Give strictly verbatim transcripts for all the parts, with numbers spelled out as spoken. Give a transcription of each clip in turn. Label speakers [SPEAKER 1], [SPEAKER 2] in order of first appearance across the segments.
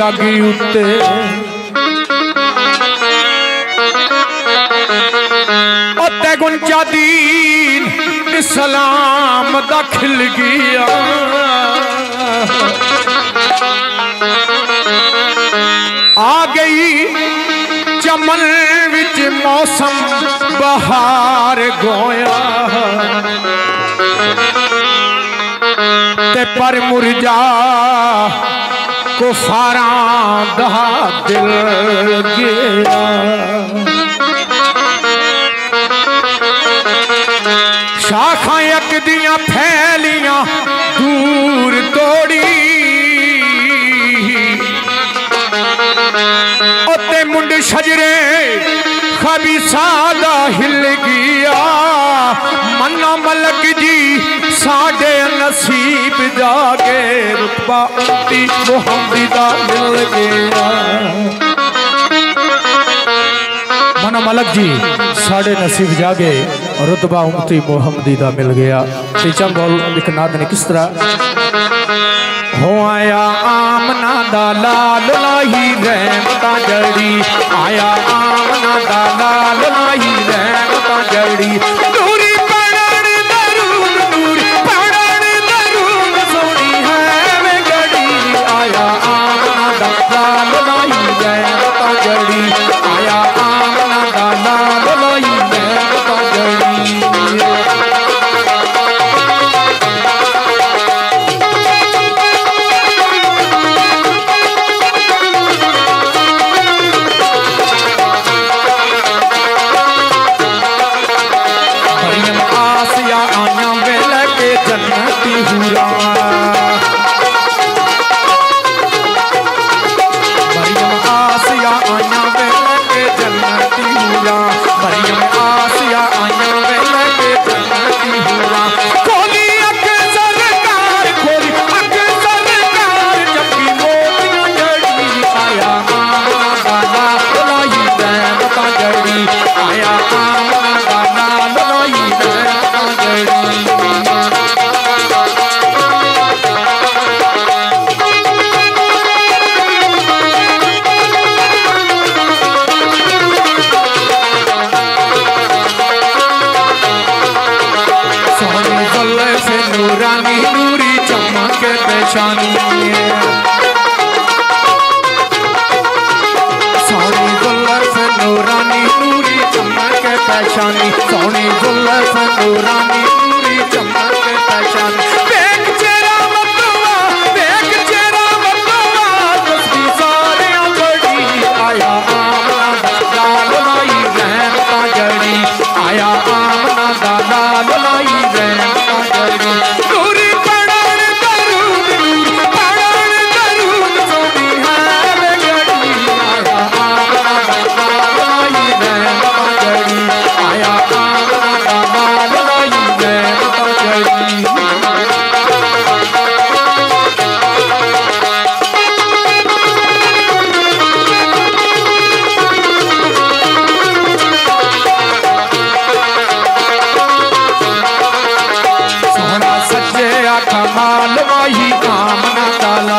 [SPEAKER 1] जागी उत्ते उत्ते गुंजा दीन इस्लाम दा खिल गया आ गई चमन विच मौसम बहार गोया ते पर मुरझा कुफारा दा दिल गया शाखा एक दियां फैलियां दूर तोड़ी उत्ते मुंड शजरे खबीसा दा हिल गया मन्ना मलक जी साडे नसीब जागे रुतबा उम्मती मुहम्मदी दा मिल गया मन्ना मलक जी साडे नसीब जागे रुतबा उम्मती मुहम्मदी दा मिल गया। तीचा बोल एक नाद ने किस तरह हो आया आमना दा लाल लाही रहमतां जड़ी आया आमना दा लाल लाही रहमतां जड़ी नूरी पढ़न दरूद नूरी पढ़न दरूद सोनी है वे गड़ी आया आमना दा लाल लाही रहमतां जड़ी आया आमना दा लाल लाही रहमतां जड़ी जन्नती हुरा मरियम आसिया आया वेला के जन्नती हुरा मरियम आसिया आया वेला के जन्नती हुरा खोली अख सरकार खोली अख सरकार जबकि मोतियां जड़ी आया आमना दा लाई रहमतां जड़ी आया आमना दा लाई रहमतां जड़ी नूरानी नूरी चमक पेशानी सोनी जुल्फ नूरानी नूरी चमक पेशानी सोनी जुल्फ नूरानी नूरी चमक पेशानी देख चेहरा मतवा देख चेहरा मतवा तस्बीह सारे बड़ी आया आमना दा लाई रहमतां जड़ी आया आमना दा लाई रहमतां जड़ी नूरी पढ़न दरूद नूरी पढ़न दरूद सोनी है वे गड़ी आया आमना दा लाई रहमतां जड़ी आया आमना दा लाई रहमतां जड़ी कमाल वाही आमना ताला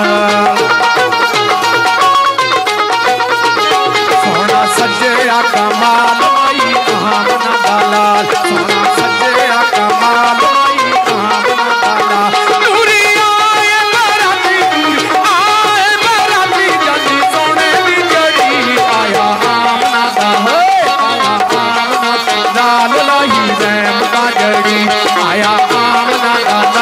[SPEAKER 1] सोना सजया कमाल वाही आमना ताला सोना सजया कमाल वाही आमना ताला नूरी आए बराती नूरी आए बराती जल्दी सोने दी जड़ी आया आमना दा आया आमना दा लाई रहमतां जड़ी आया आमना दा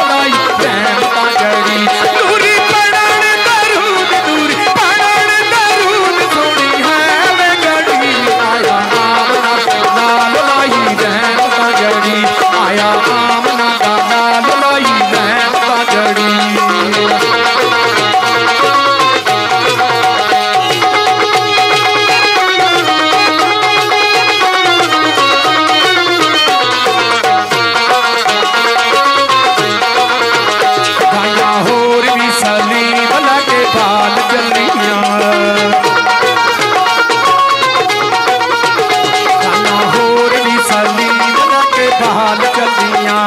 [SPEAKER 1] नूरी पढ़न दरूद नूरी पढ़न दरूद सोनी है वे गड़ी आया आमना दा लाई रहमतां जड़ी आया आमना दा लाई रहमतां जड़ी हाल चलिया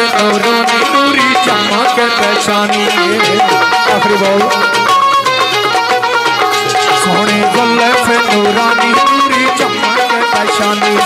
[SPEAKER 1] नूरानी नूरी चमक पहचानी। आखिरी बोल सोने जुल्फ नूरानी नूरी चमक पहचानी।